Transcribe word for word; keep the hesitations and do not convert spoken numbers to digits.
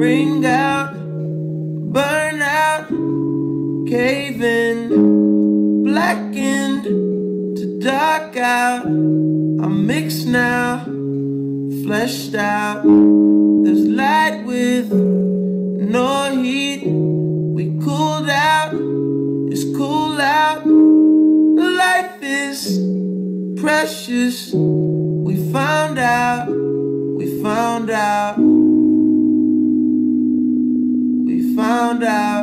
ring out, burn out, cave in, blackened to dark out. I'm mixed now, fleshed out. There's light with no heat. We cooled out, it's cool out. Life is precious. We found out, we found out, we found out.